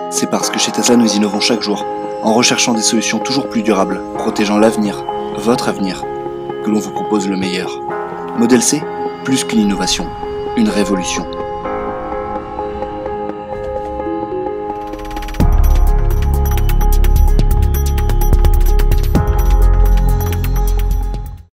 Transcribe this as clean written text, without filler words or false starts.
C'est parce que chez Tesla nous innovons chaque jour, en recherchant des solutions toujours plus durables, protégeant l'avenir, votre avenir, que l'on vous propose le meilleur. Model C, plus qu'une innovation, une révolution.